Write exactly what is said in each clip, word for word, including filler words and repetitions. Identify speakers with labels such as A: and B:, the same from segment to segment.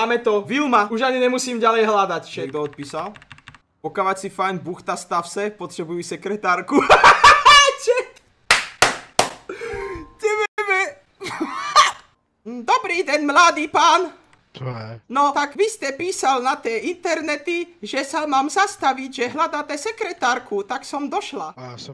A: máme to. Vilma, už ani nemusím ďalej hľadať. Kto odpísal? Pokavať si fajn buchta, stav se, potřebuji sekretárku. Dobrý den, mladý pán.
B: To je.
A: No, tak vy ste písal na té internety, že sa mám zastaviť, že hľadáte sekretárku, tak som došla.
B: A já jsem...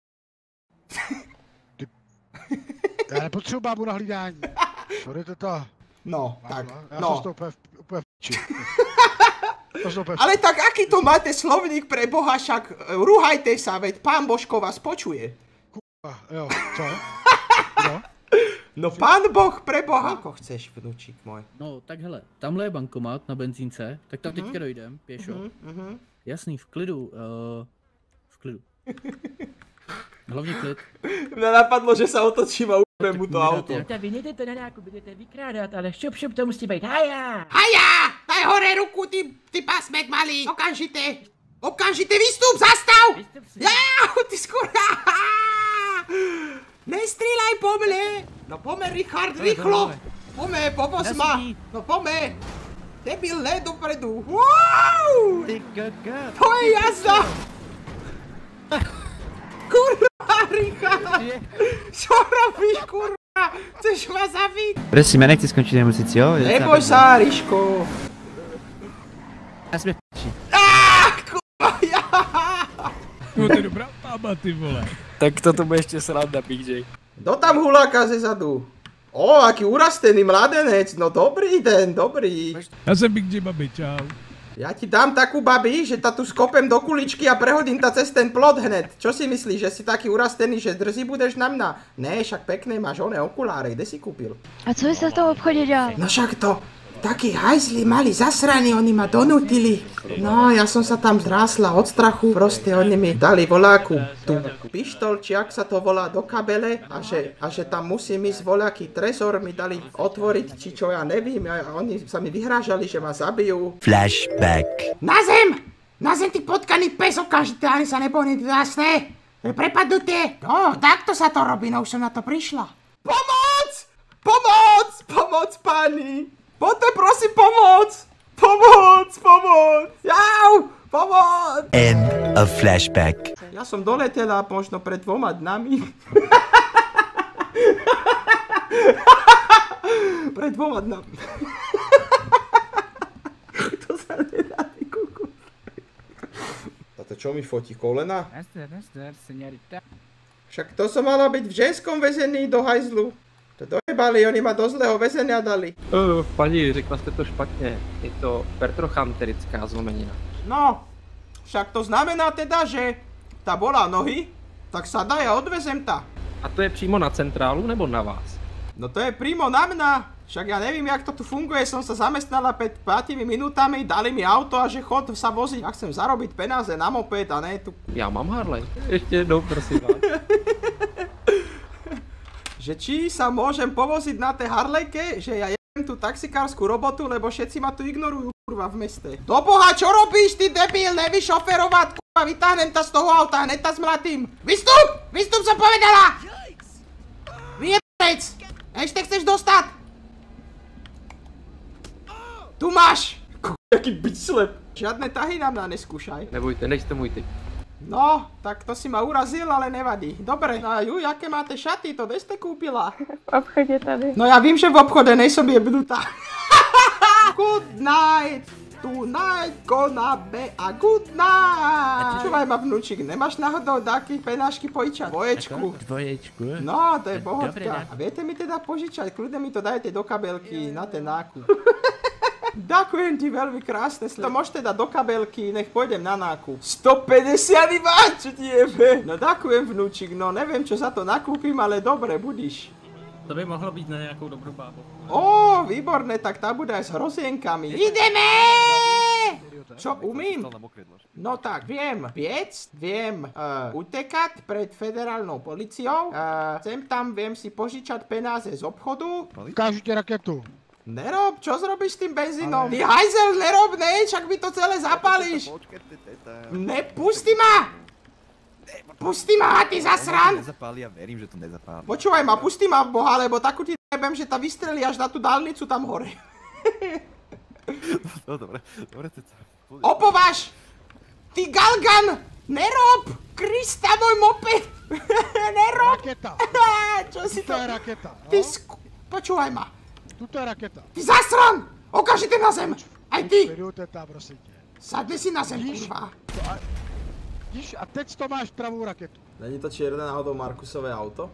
B: Ty... Já nepotřebuji bábu na hlídání. Sorry, teta.
A: No, tak,
B: Já
A: no.
B: jsem to úplně v, úplně v či.
A: Ale tak aký to máte slovník pre Boha, však ruhajte sa, veď pán Božko vás počuje.
B: Kurva, jo, co? No?
A: No pán Boh pre Boha. Ako chceš, vnúčik môj?
C: No, tak hele, tamhle je bankomat na benzínce, tak tam teďka dojdem, pěšo.
A: Mhm.
C: Jasný, v klidu, uh, v klidu. Hlavně klid.
A: Mne napadlo, že sa otočím a ujme mu to auto.
D: Tak vy nejdete na nákup, budete vykrádat, ale šup šup to musí být haja!
A: Haja! Daj hore ruku, ty, ty pasmek malý! Okamžite! Okamžite výstup, zastav!
D: Vystup si.
A: Jau, ty skurá! Nestrieľaj po mne! No pome, Richard, rýchlo! Pome, pomoz ma! No pome! Debil, ne dopredu! Wow!
C: Ty gaga!
A: To je jazda! Kurva, Richard! Co robíš, kurva? Chceš ma zabiť?
E: Prosím, já nechci skončit nemocnici, jo?
A: Neboj sa, Riško!
E: Já jsem v***či.
A: Aaaa, kurva, já!
F: No to je dobrá bába, ty vole.
G: Tak toto bude ještě sranda, Big J.
A: Kto tam huláka ze zadu? O, aký urastený mladenec, no dobrý den, dobrý.
F: Já jsem Big J, babi, čau.
A: Ja ti dám takú babi, že ta tu skopem do kuličky a prehodím ta cez ten plot hned. Čo si myslíš, že si taký urastený, že drzí budeš na mňa? Ne, však pekné máš oné okuláre, kde si kúpil?
H: A co jste v tom obchodě dělal?
A: No však to, takí hajzli mali zasraní, oni ma donútili. No, ja som sa tam zrásla od strachu, proste oni mi dali voláku tú pištol, či ak sa to volá, do kabele a že, a že tam musím ísť voľaký trezor, mi dali otvoriť, či čo ja nevím, a oni sa mi vyhrážali, že ma zabijú.
E: Flashback.
A: Na zem! Na zem, ty potkaný pes, okamžite, ani sa nebojný, to jasné. Prepadnutie. No, takto sa to robí, no už som na to prišla. Pomoc! Pomoc! Pomoc, pani! Poďte, prosím, pomoc! Pomoc! Pomoc! Jau! Pomoc!
E: End of flashback.
A: Ja som doletela možno pred dvoma dnami. Pred dvoma dnami. To sa nedá, ty kuku. Toto čo mi fotí, kolena?
G: Nazdar, nazdar, señorita.
A: Však to som mala byť v ženskom väzení do hajzlu. To dojebali, oni ma do zlého väzenia dali.
G: Uh, paní, řekla jste to špatně. Je to pertrochanterická zlomenina.
A: No, však to znamená teda, že ta bola nohy, tak sa daj a odvezem ta.
G: A to je přímo na centrálu nebo na vás?
A: No to je prímo na mňa. Však ja nevím, jak to tu funguje, som sa zamestnala pred päť minútami, dali mi auto a že chod sa voziť. Ja chcem zarobiť peniaze na moped a ne tu.
G: Já mám Harley. Ještě jednou, prosím vás.
A: Že či sa môžem povoziť na té Harlejke, že ja jem tú taxikárskú robotu, lebo všetci ma tu ignorujú, kurva, v meste. Do boha, čo robíš, ty debil, nevíš šoferovať, kurva, vytáhnem ta z toho auta, hned ta zmlatím. Vystup! Vystup, som povedala! Vyjebec! Ešte chceš dostať? Tu máš! Kurva, jaký bičlep. Žiadne tahy na mňa neskúšaj.
G: Nebojte, nejste můj typ.
A: No, tak to si ma urazil, ale nevadí. Dobre, no a ju, jaké máte šaty, to kde ste kúpila?
H: V obchodě tady.
A: No ja vím, že v obchode nejsom jebnutá. Good night, tonight gonna be a good night. Čuvaj ma, vnúčik, nemáš náhodou taký penášky požičať? Dvoječku.
C: Dvoječku?
A: No, to je pohodka.
C: Dobre,
A: A viete mi teda požičať, kľudne mi to dajte do kabelky na ten nákup. Ďakujem ti veľmi krásne, to môžete dať do kabelky, nech pôjdem na nákup. stopäťdesiat iba, čo ti jebe? No ďakujem, vnúčik, no neviem, čo za to nakúpim, ale dobre, budíš.
F: To by mohlo být na nějakou dobrou bábu.
A: Ó, výborné, tak tá bude aj s hrozienkami. Ideme! Čo, umím? No tak, viem piec, viem uh, utekať pred federálnou policiou, uh, sem tam viem si požičať penáze z obchodu.
B: Ukážu ti raketu.
A: Nerob, čo zrobíš s tým benzínom? Ty hajzel, nerob, ne, však mi to celé zapálíš. Ne, pusti ma! Pusti ma, ty zasran!
I: Nezapálí, ja verím, že to nezapálí.
A: Počúvaj ma, pusti ma, boha, lebo takú ti nebem, že ta vystrelí až na tú dálnicu tam hore.
I: No dobre, dobre, to...
A: Opovaž! Ty Galgan! Nerob! Krista, môj moped! Nerob!
B: Raketa.
A: Čo si to?
B: Tuto je raketa. No?
A: Ty sk... Počúvaj ma.
B: Tuto je raketa.
A: Ty zasran! Okamžite na zem! Aj ty!
B: Vyjďte tam, prosím tě.
A: Sadni si na zem,
B: Vidíš?
A: kurva.
B: To a... Vidíš, a teď to máš pravou raketu.
A: Není to čierne náhodou Markusové auto?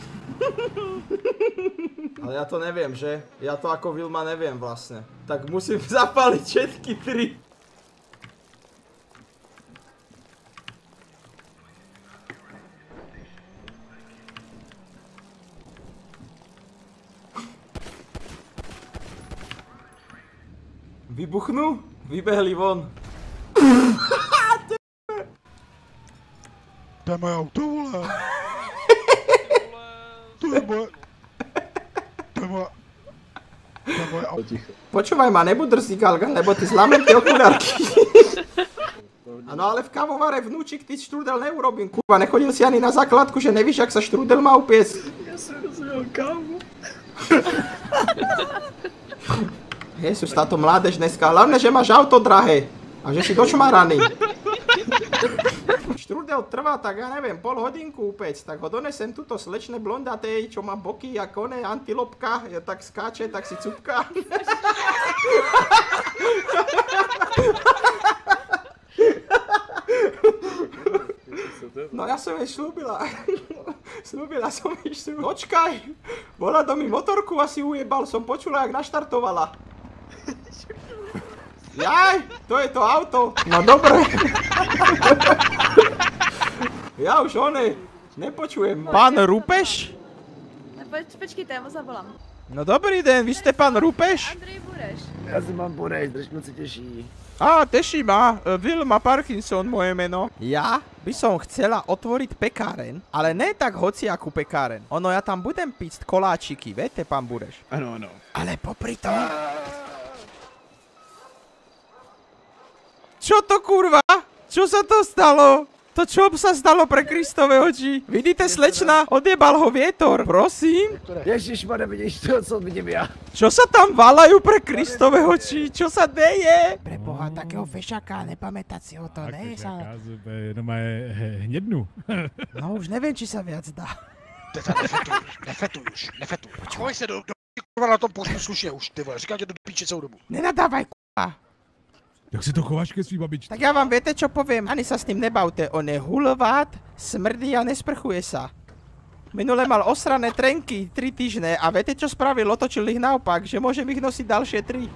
A: Ale ja to neviem, že? Ja to ako Vilma neviem vlastne. Tak musím zapáliť všetky tri. Vybuchnú? Vybehli von.
B: To je moje auto, vole. To je moje... To je moje... To je moje auto.
A: Počúvaj ma, nebuď drzý, Galgan, lebo ty zlámem tie okulárky. Ano, ale v kávovare vnúčik, ty štrúdel neurobím, kurva, nechodil si ani na základku, že nevíš, jak sa štrúdel má upiec.
F: Ja som rozumel kávu.
A: Jezus, táto mládež dneska, hlavne, že máš auto drahé a že si došmaraný. Štrúdel trvá, tak ja neviem, pol hodinku upec, tak ho donesem tuto slečne blondatej, čo má boky a kone, antilopka, ja tak skáče, tak si cupka. No ja som jej šľúbila. Šľúbila som jej šľúbila. Počkaj, bola do mi motorku asi ujebal, som počula, jak naštartovala. Jaj, to je to auto. No dobre. Ja už one, nepočujem. Pán Rupeš?
H: Poč, počkejte, já mu zavolám.
A: No dobrý den, vy ste pán Rupeš?
H: Andrej Bureš.
C: Ja si mám Bureš, držme si teší.
A: Á, teší ma. Vilma Parkinson, moje meno. Ja by som chcela otvoriť pekáren, ale ne tak hociakú pekáren. Ono, ja tam budem píct koláčiky, viete, pán Bureš?
C: Ano, ano.
A: Ale popri tom... Čo to, kurva? Čo sa to stalo? To čo sa stalo pre Kristove oči? Vidíte, slečna? Odjebal ho vietor. Prosím?
C: Ježišmane, vidíš to, co vidím ja.
A: Čo sa tam valajú pre Kristove oči? Čo sa deje? Preboha, takého fešaka, nepamätať si o to, ne? Sa...
F: Jenom je hnednú.
A: No už neviem, či sa viac dá.
B: Teta, nefetuj, nefetuj už, nefetuj. Choj se do, do kurva na tom postu slušně už, ty vole, říkám tě to do píče celou dobu.
A: Nenadávaj, kurva.
F: Jak se to chováš ke svý babičce?
A: Tak ja vám viete, čo poviem? Ani sa s ním nebavte. On je hulovát, smrdí a nesprchuje sa. Minule mal osrané trenky tri týždne a viete, čo spravil? Otočil ich naopak, že môžem ich nosiť ďalšie tri.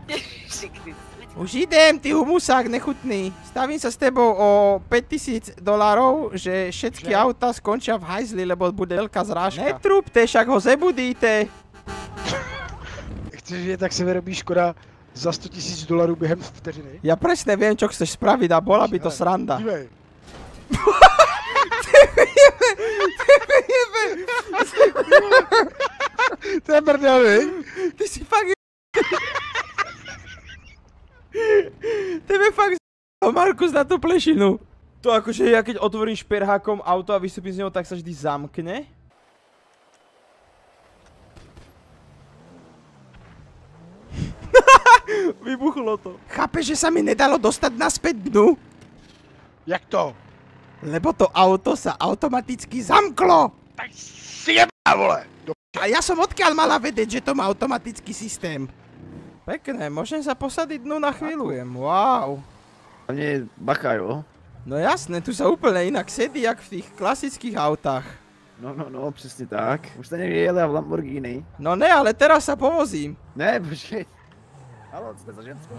A: Už idem, ty humusák nechutný. Stavím sa s tebou o päťtisíc dolárov, že všetky auta skončia v hajzli, lebo bude veľká zrážka. Netrúbte, však ho zebudíte.
B: Chceš, že tak se vyrobí škoda za sto tisíc dolarů během vteřiny?
A: Ja presne viem, čo chceš spraviť a bola by to sranda.
B: Dívej.
A: Ty vyjebe!
B: To je brdel, viď?
A: Ty si fakt Tebe fakt z***al Markus na tú plešinu. To akože ja keď otvorím šperhákom auto a vystúpim z neho, tak sa vždy zamkne. Vybuchlo to. Chápeš, že sa mi nedalo dostať naspäť dnu?
B: Jak to?
A: Lebo to auto sa automaticky zamklo.
B: Tak si jebá, vole! Do...
A: A ja som odkiaľ mala vedieť, že to má automatický systém? Pekné, môžem sa posadiť dnu na chvíľu. Wow.
C: A mne bacha, jo?
A: No jasné, tu sa úplne inak sedí, jak v tých klasických autách.
C: No, no, no, přesně tak. Už jste někdy jeli v Lamborghini.
A: No ne, ale teraz sa povozím.
C: Ne, počkej. Haló, jste za ženskou?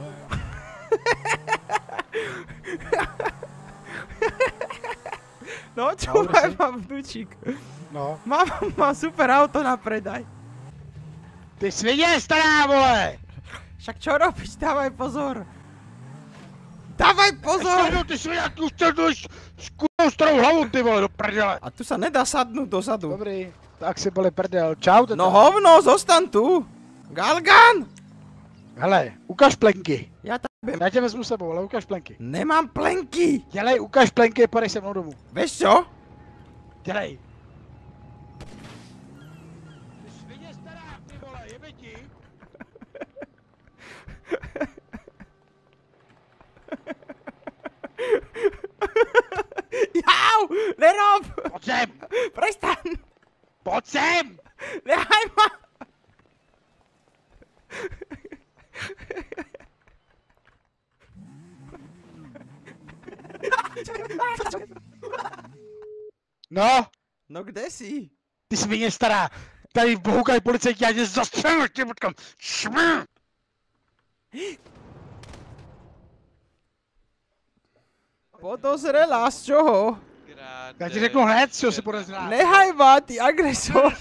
A: No čo aj mám vnúčik?
B: No.
A: Mám, mám super auto na predaj.
B: Ty svině stará, vole!
A: Však čo robíš? Dávaj pozor. Dávaj pozor!
B: No, ty svině, ty už už s kurou starou hlavu, ty vole, do prdele.
A: A tu sa nedá sadnúť dozadu.
B: Dobrý, tak si boli prdel. Čau, teta.
A: No hovno, zostan tu. Galgan!
B: Hele, ukaž plenky.
A: Ja tabem.
B: Já tě vezmu s sebou, ale ukaž plenky.
A: Nemám plenky.
B: Dělej, ukaž plenky, padej se mnou domů.
A: Vieš čo?
B: Dělej. Ty svině stará, ty vole, jebe ti.
A: Nerob!
B: Pojď sem!
A: Prestaň!
B: Pojď sem!
A: Nehaj ma!
B: No?
A: No kde si?
B: Ty svině stará! Tady bohoukají policajti, já tě zastřelu, tě potkám! Šmr!
A: Podozrelá z čoho?
B: Já ti řeknu hned, co si podezřelá.
A: Nehaj ma, ty agresor!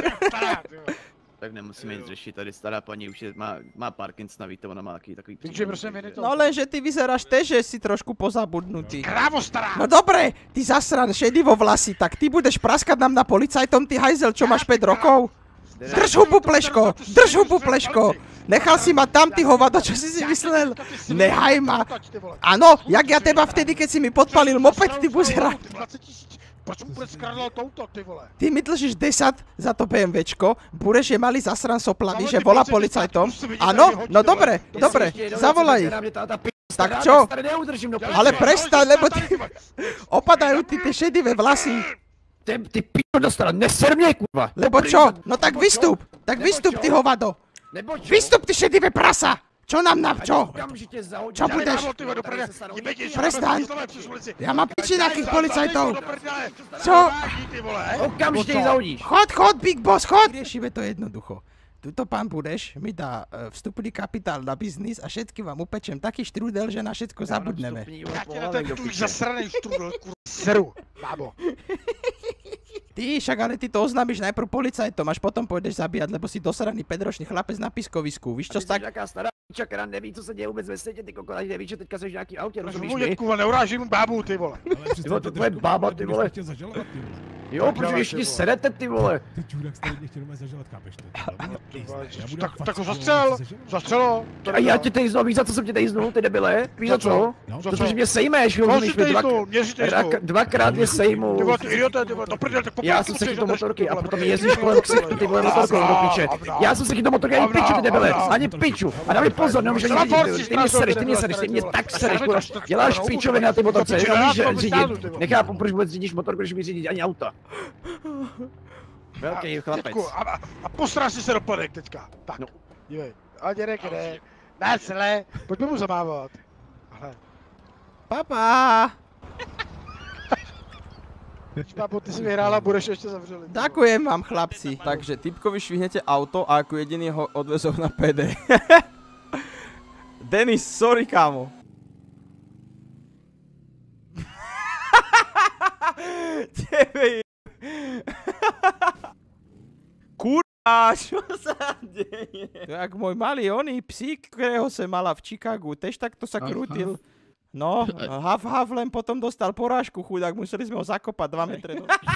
I: Tak nemusíme nic řešit, tady stará paní už je, má, má Parkinsona, víte, ona má takový takový
B: Takže prosím, jde to.
A: No lenže ty vyzeráš tež, že si trošku pozabudnutý.
B: Krávo stará!
A: No dobre, ty zasran šedivo vlasy, tak ty budeš praskať nám na policajtom, ty hajzel, čo máš päť rokov? Drž hubu, Pleško! Drž hubu, Pleško! Nechal si ma tam, ty hovado, čo si si myslel? Nehaj ma! Áno, jak ja teba vtedy, keď si mi podpalil moped, ty buzera.
B: Proč mu bude skradlo touto, ty vole?
A: Ty mi dlžíš desať za to BMWčko, Bureš je malý zasran soplavý, že volá policajtom. Áno, no dobre, dobre, zavolaj ich. Tak čo? Ale prestaň, lebo ty... Opadajú ty tie šedivé vlasy.
G: Ty p***o dostala, neser mě, kurva!
A: Lebo čo? No tak vystup! Tak vystup, ty hovado! Vystup, ty šedivé prasa! Čo nám na čo? Čo budeš? Prestaň! Ja mám piči nejakých policajtov! Čo?
G: Okamžite ich zahodíš!
A: Chod, chod, Big Boss, chod! Riešime to jednoducho. Tuto pán Bureš mi dá vstupný kapitál na biznis a všetky vám upečem taký štrúdel, že na všetko zabudneme.
B: Ja ti na ten tvůj zasranej štrúdel, kurva, seru, bábo.
A: Ty, však ale ty to oznámiš najprv policajtom, až potom pôjdeš zabíjať, lebo si dosraný päťročný chlapec na pískovisku, víš čo tak?
G: Jaká stará piča, která neví, co se děje vůbec ve světě, ty kokos, neví, že teďka seš v nějaký autě, rozumíš mi?
B: Kurva, neurážím bábu, ty vole.
G: Jo, to tvoje bába, ty vole. Jo, proč vy všichni sedete, ty vole?
F: Ty čurák starý mě chtěl zažalovat, chápeš to?
B: Tak, tak ho zastřel, zastřelo.
G: A já tě tejznu, víš za co jsem tě tejznul, ty debile? Víš za co? Protože mě sejmeš, rozumíš mi? Dvakrát mě sejmu.
B: Ty vole, ty idiote, ty vole, do prdele, tak
G: já jsem se chytil motorky a potom jezdíš kolem ksichtu, ty vole motorkou do piče. Já jsem se chytil motorky, ani piču, ty debile, ani piču. A dávej pozor, nemůžeš ani řídit, ty mě sereš, ty mě sereš, ty mě tak sereš, kurva. Děláš pičoviny na ty motorce, nemůžeš řídit. Nechápu, proč vůbec řídíš motorku, když mi řídíš ani auta. Velký chlapec.
B: A, a posráš si se do podek teďka. Tak, no. Dívej. A dědek jde. Ne, celé. Pojďme mu zamávat. Ale.
A: Papa!
B: Pápo, ty si vyhrála, budeš ještě zavřeli.
A: Ďakujem vám, chlapci. Takže typkovi švihnete auto a ako jediný ho odvezou na pé dé. Denis, sorry, kámo. Tebe je... Kurva, čo sa deje? To jak môj malý oný psík, ktorého som mala v Chicagu, tež takto sa krútil. No, Haf Haf len potom dostal porážku, chudák, museli sme ho zakopať dva metre.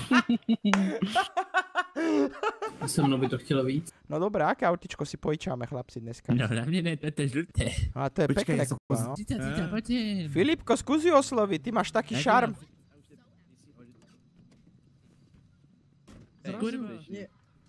C: Se mnou by to chtělo víc.
A: No dobré, aké autičko si pojičáme, chlapci, dneska?
C: No hlavně ne, to je žluté.
A: A to je pekné, kurva, no.
C: Cíta, cíta, pojďte.
A: Filipko, skúsi osloviť, ty máš taký šarm.
C: Kurva, nie.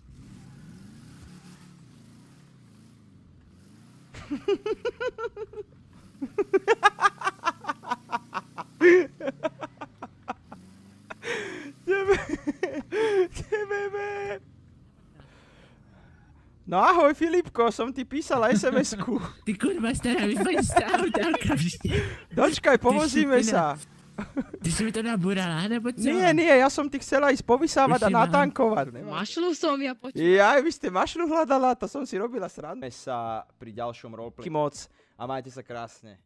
A: No ahoj Filipko, som ti písala es em esku.
C: Ty kurva stará, vypadni z auta okamžite.
A: Dočkaj, pomozíme sa.
C: Ty si mi to naburala, nebo co?
A: Nie, nie, ja som ti chcela ísť povysávať a natankovať.
H: Mašlu som ja počula.
A: Jaj, vy ste mašlu hľadala, to som si robila srandu. Sa pri ďalšom roleplay moc a majte sa krásne.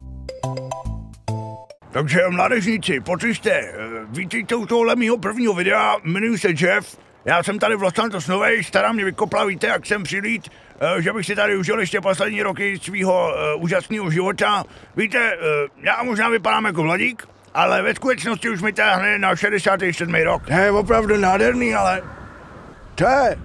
J: Takže mládežníci, pochyšte, vítejte u tohohle mýho prvního videa, jmenuji se Jeff. Já jsem tady v Los Santos Novej, stará mě vykopla, víte, jak jsem přilít, že bych si tady užil ještě poslední roky svýho uh, úžasného života. Víte, uh, já možná vypadám jako mladík, ale ve skutečnosti už mi táhne na šedesátý sedmý rok. To je opravdu nádherný, ale... To je...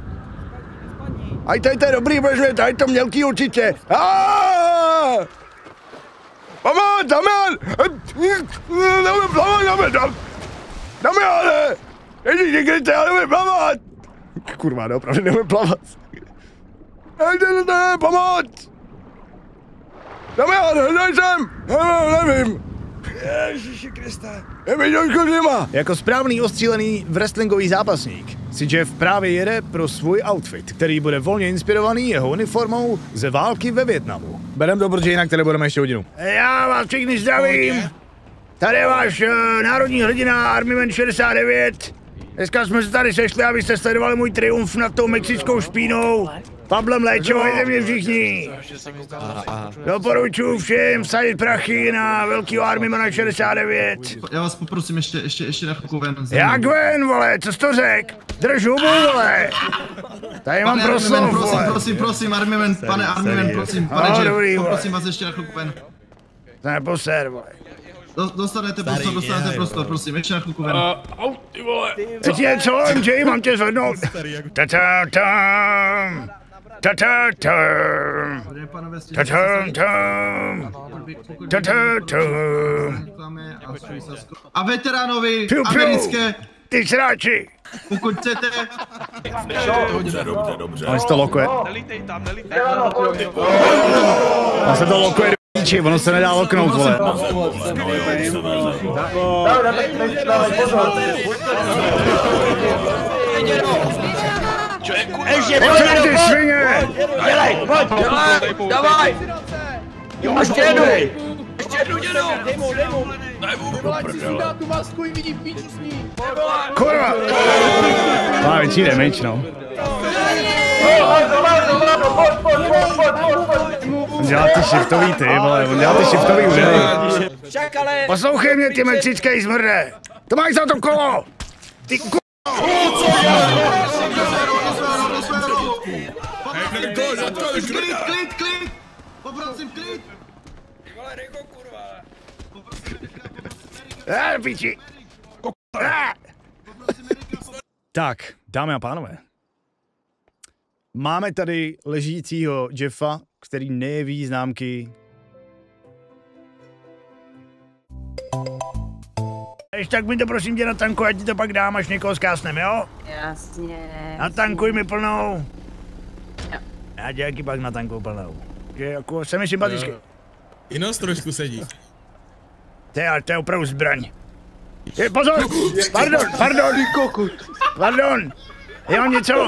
J: Aj tady to je dobrý, protože tady to mělký určitě. Aaaaaa! Pomoc, Damian! Damian, plavat, Damian! Damiane! Ježíš, někdy já nevím plavat! Kurva, ne, opravdu nevím plavat. Nejde, pomoc! Damian, hledaj sem! Nevím, nevím.
B: Ježiši Kriste.
J: Je mi Jožko zima. Jako správný ostřílený wrestlingový zápasník si Jeff právě jede pro svůj outfit, který bude volně inspirovaný jeho uniformou ze války ve Vietnamu. Berem to, protože jinak tady budeme ještě hodinu. Já vás všichni zdravím. Tady je váš uh, národní hrdina Army Man šedesát devět. Dneska jsme se tady sešli, abyste sledovali můj triumf nad tou mexickou špínou. Pablem léčovajte mě všichni. Doporučuji všem sadit prachy na velkýho Army Mana šedesát devět.
K: Já vás poprosím ještě, ještě, ještě na chvilku ven.
J: Jak ven, vole, co jsi to řek? Drž hubu, vole. Tady mám proslov,
K: prosím,
J: vole.
K: prosím, prosím, Army Man, pane Army Man, prosím, pane
J: No,
K: Jeff,
J: dobrý,
K: poprosím vás ještě na chvilku ven.
J: To neposer, vole.
K: Dostanete prostor, dostanete prostor, prosím, ještě na chvilku ven.
J: Au, ty vole. Teď je co, M J, mám tě zvednout. Ta-ta-tam. Ta-ta-tam. Ta-ta-tam. Ta-ta-tam.
K: A veteránovi
J: Piu, piu.
K: americké,
J: Ty sráči.
K: pokud chcete.
J: Dobře, dobře, dobře. On se to lokuje.
B: Nelítej tam, nelítej
J: On se to lokuje do píči, ono se nedá loknout, vole.
B: Ještě
J: Pojď, ty svině!
B: Dělej, pojď! Dělej, dávaj! Ještě jednu! Ještě jednu, dědu! Dej mu, dej mu! Dej mu! Vyvolať si sundá tu masku, jim vidí píči s ní!
J: Kurva! Má větší meč, no. On dělá ty shiftový ty, vole, on dělá ty shiftový údery. Poslouchej mě, ty mexický zmrde! To máš za to kolo! Ty ku...
K: Klid, klid, klid! Poprosím klid!
J: Eh, píči! Eh. Tak, dámy a pánové. Máme tady ležícího Jeffa, který nejeví známky. Ještě tak mi to prosím tě natankuj, ať ti to pak dám, až někoho zkásnem, jo?
H: Jasně.
J: Natankuj mi plnou.
H: Jo.
J: Já tě jaký pak natankuju plnou. Že jako se mi sympatický.
F: I nos trošku sedí.
J: To je, to je opravdu zbraň. Je, pozor! Pardon, pardon! Pardon! Je on něco?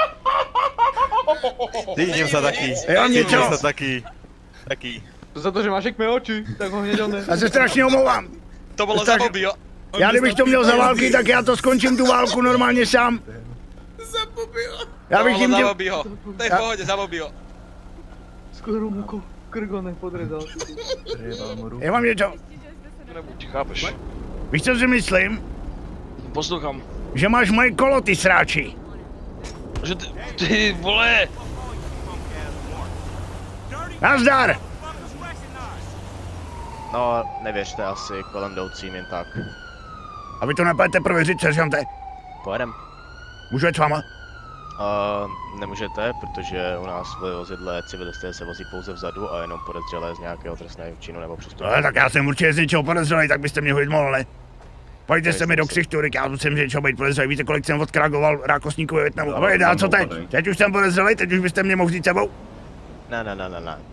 L: Cítím se taky.
J: Je on
L: Cítím
J: něco?
L: se taky. Taky.
B: Za to, že máš jak mé oči, tak ho hněděl ne.
J: Já se strašně omlouvám.
L: To bylo
J: Tak-
L: za Bobbyho.
J: Já kdybych to měl za války, tak já to skončím tu válku normálně sám.
F: Za Bobbyho.
J: Já bych
L: To
J: jim
L: bylo za
J: děl...
L: Bobbyho. To je v
J: Já-
L: pohodě, za Bobbyho.
B: Skoro mu ko- krgo nepodrezal.
J: Já mám něco.
B: Nebuď, chápeš.
J: Víš, co si myslím?
B: Poslouchám.
J: Že máš moje kolo, ty sráči.
B: Že ty, ty vole.
J: Nazdar!
L: No, nevěřte asi kolem jdoucím jen tak.
J: A vy to nepojete prověřit, seržante.
L: Pojedem.
J: Můžu jet s váma?
L: Uh, nemůžete, protože u nás v vozidle civilisté se vozí pouze vzadu a jenom podezřelé z nějakého trestného činu nebo přestupku.
J: Ale tak já jsem určitě z něčeho podezřelý, tak byste mě hodit mohli. Pojďte se mi do ksichtu, já musím z něčeho být podezřelý. Víte, kolik jsem odkragoval rákosníků ve Vietnamu. A pojďte, a co teď? Teď už jsem podezřelý, teď už byste mě mohli jít sebou.
L: Ne, ne, ne, ne, ne.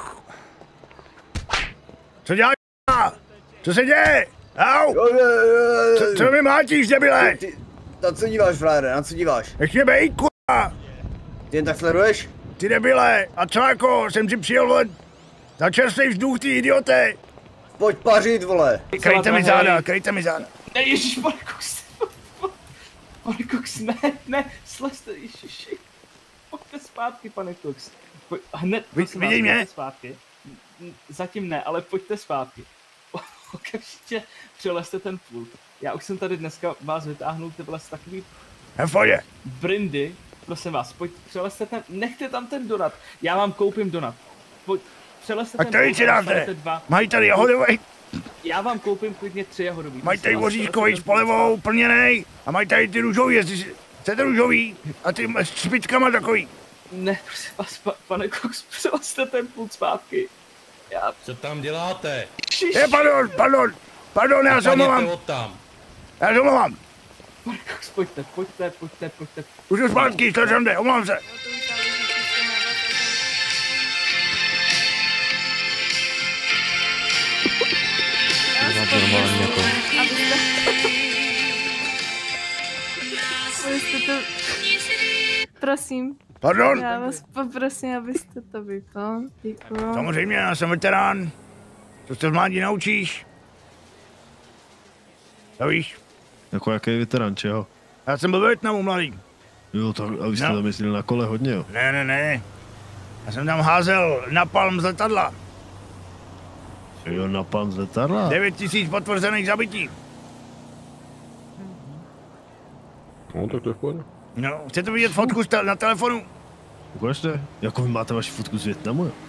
J: Co děláš? Co se děje? Au! Co, co mi mátíš, debile?
G: Na co díváš, frajere, na co díváš?
J: Nech mě bejt, kurva!
G: Ty jen tak sleduješ?
J: Ty debile, a co jako, jsem si přijel, vole, za čerstvý vzduch, ty idiote!
G: Pojď pařit, vole!
J: Kryjte mi záda, kryjte mi záda.
B: Ne, ježiš, pane Cox. Pane Cox, ne, ne, slezte, ježiši. Pojďte zpátky, pane Cox. Poj, hned, prosím vás,
J: vidí mě?
B: pojďte zpátky. Zatím ne, ale pojďte zpátky. Okamžitě přelezte ten pult. Já už jsem tady dneska vás vytáhnul, ty vole, z takový
J: V pohodě.
B: brindy. Prosím vás, pojď, přelezte ten, nechte tam ten donat. Já vám koupím donat. Pojď, přelezte
J: A
B: ten
J: tady
B: pult
J: si dáte.
B: dostanete dva.
J: Mají tady jahodový,
B: Já vám koupím klidně tři jahodový.
J: mají tady
B: prosím vás,
J: voříškový s
B: přelezte ten
J: polevou, plněnej. A mají tady ty růžový, jestli si- chcete růžový. A ty s špičkama takový.
B: Ne, prosím vás, pa, pane Cox, přelezte ten pult zpátky. Já...
F: Co tam děláte?
J: Je, pardon, pardon, pardon, já se omlouvám.
F: Tam.
J: Já se omlouvám.
B: Pane Cox, pojďte, pojďte, pojďte, pojďte.
J: Už jdu zpátky, to jsem jde, omlouvám se.
M: normálně jako.
N: Abyste to... Prosím.
J: Pardon?
N: Já vás poprosím, abyste to vypal. Děkuju.
J: Samozřejmě, já jsem veterán. Co se v mládí naučíš? To víš?
O: Jako jaký veterán, čeho?
J: Já jsem byl ve Vietnamu, mladý.
O: Jo, tak, a vy jste no. tam jezdili na kole hodně, jo?
J: Ne, ne, ne. Já jsem tam házel napalm z letadla.
O: Jo, napalm z letadla?
J: devět tisíc potvrzených zabití.
P: No, tak to je v pohodě.
J: No, chcete vidět fotku na telefonu?
O: Ukažte, jako vy máte vaši fotku z Vietnamu, jo?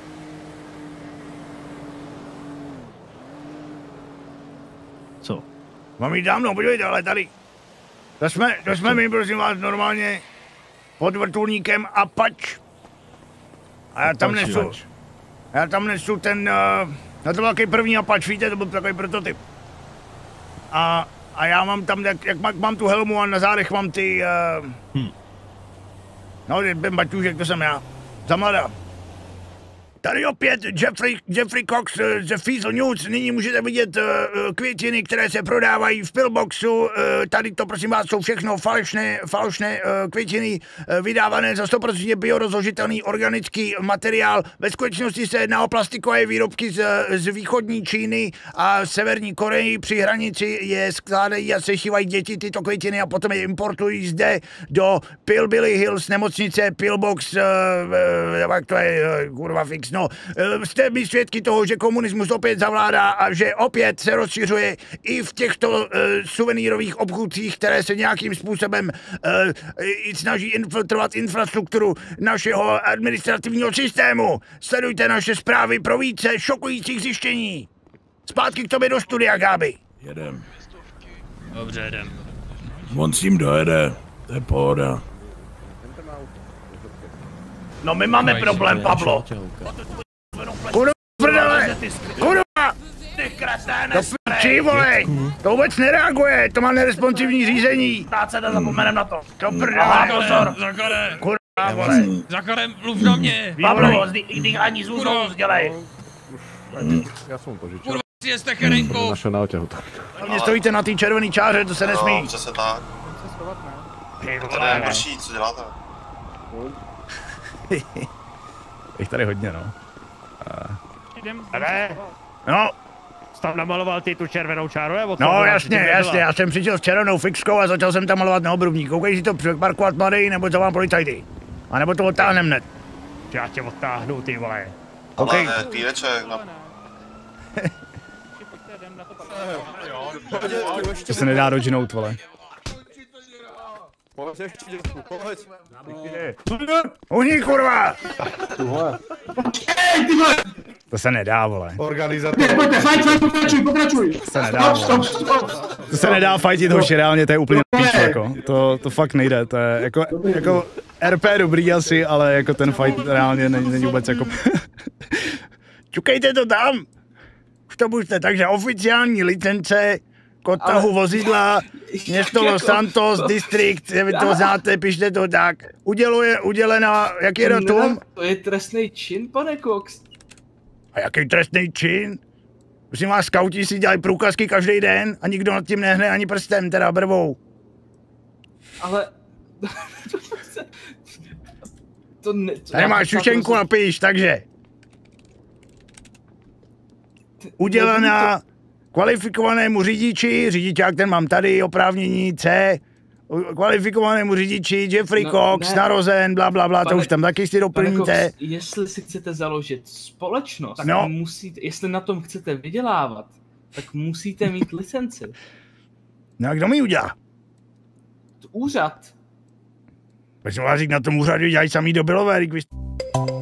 O: Co?
J: Mám jít dávno, podívejte, ale tady. To jsme, to jsme my, prosím vás, normálně pod vrtulníkem Apache. A já tam nesu, já tam nesu ten, uh, no to byl takový první Apache, víte, to byl takový prototyp. A, a já mám tam, jak, jak mám tu helmu a na zádech mám ty, uh, hmm. no ten baťůžek, to jsem já, za mladá. Tady opět Jeffrey, Jeffrey Cox ze Feasel News. Nyní můžete vidět uh, květiny, které se prodávají v pillboxu. Uh, tady to, prosím vás, jsou všechno falešné, falešné uh, květiny uh, vydávané za sto procent biorozložitelný organický materiál. Ve skutečnosti se jedná o plastikové výrobky z, z východní Číny a severní Koreji. Při hranici je skládají a sešívají děti tyto květiny a potom je importují zde do Pillbilly Hills nemocnice Pillbox. Uh, uh, jak to je, uh, kurva fix. No, jste mi svědky toho, že komunismus opět zavládá a že opět se rozšiřuje i v těchto uh, suvenýrových obchůdcích, které se nějakým způsobem uh, snaží infiltrovat infrastrukturu našeho administrativního systému. Sledujte naše zprávy pro více šokujících zjištění. Zpátky k tobě do studia, Gáby. Jedem.
F: Dobře, jedem.
J: On s tím dojede, to je pohoda. No my máme problém, Pablo. Kurva, prdele! Kurva! To piči, vole! To vůbec nereaguje, to má neresponsivní řízení. Dát se zapomenem na to. To prdele, pozor.
F: Zakare!
J: Kurva, vole.
F: Zakare, mluv na mě!
J: Pablo, dýchání z úzou dělej.
P: Já jsem to žičil.
F: Kurva, si jeste kerenko!
P: Našel na otěhu.
J: Hlavně stojíte na té červené čáře, to se nesmí.
Q: No, přesně tak. Tady je prší, co děláte?
J: Jich tady hodně, no.
G: Ale,
J: no.
G: Jsi tam namaloval ty tu červenou čáru, nebo co?
J: No jasně, jasně, já jsem přišel s červenou fixkou a začal jsem tam malovat na obrubník. Koukej si to parkovat mladej, nebo to vám policajty. A nebo to odtáhnem hned.
G: Já tě odtáhnu, ty vole.
J: Okay.
Q: Ale týreček, no.
J: To se nedá dodžinout, vole.
P: Pojď ještě, dětku, pojď.
J: Uhni, kurva!
P: Tuhle.
J: To se nedá, vole.
P: Organizátor.
R: Pojďte, fajt, fajt, pokračuj, pokračuj.
J: To se nedá,
R: stop, stop, stop.
J: To se nedá fajtit, hoši, reálně, to je úplně píč, jako. To, to fakt nejde, to je jako, jako R P dobrý asi, ale jako ten fight reálně není, není vůbec jako... Čukejte to tam! Už to buďte, takže oficiální licence k odtahu vozidla, město Los Santos, distrikt, vy to znáte, pište to tak. Uděluje, udělena, jaký je datum?
S: To je trestný čin, pane Cox.
J: A jaký trestný čin? Prosím vás, skauti si dělají průkazky každý den a nikdo nad tím nehne ani prstem, teda brvou.
S: Ale... to ne...
J: Tady máš šušenku a píš, takže. Udělená kvalifikovanému řidiči, řidičák ten mám tady, oprávnění C, kvalifikovanému řidiči Jeffrey no, Cox, ne. narozen, bla, bla, bla, pane, to už tam taky si doplníte.
S: Cox, jestli si chcete založit společnost, tak
J: no.
S: musíte, jestli na tom chcete vydělávat, tak musíte mít licenci.
J: No a kdo mi udělá?
S: Úřad.
J: Prosím vás, na tom úřadu dělají samý dobilové, když